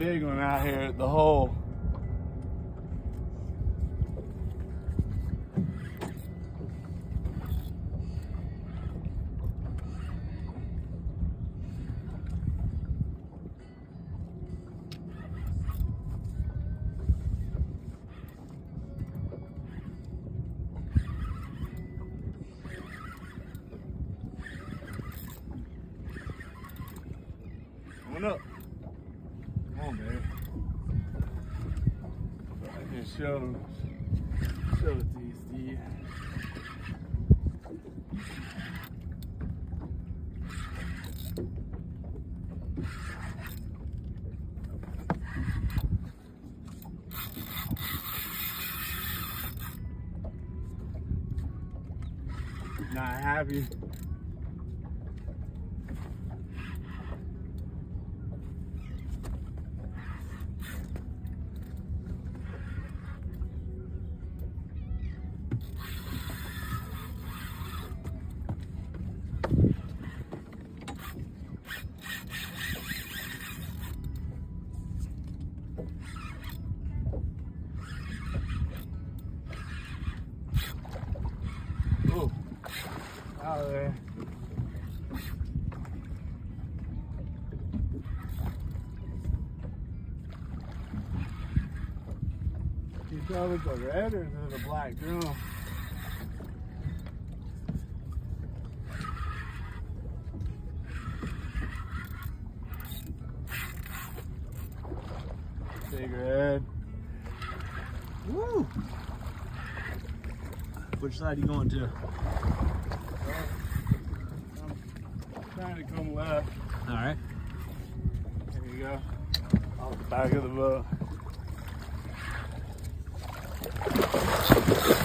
big one out here at the hole. Coming up. Come on, baby. I can show it to you, Steve. Not happy. Oh, out of there. You tell it's a red or is it a black drum? Big red. Woo! Which side are you going to? I'm trying to come left. All right. There you go. Off the back of the boat.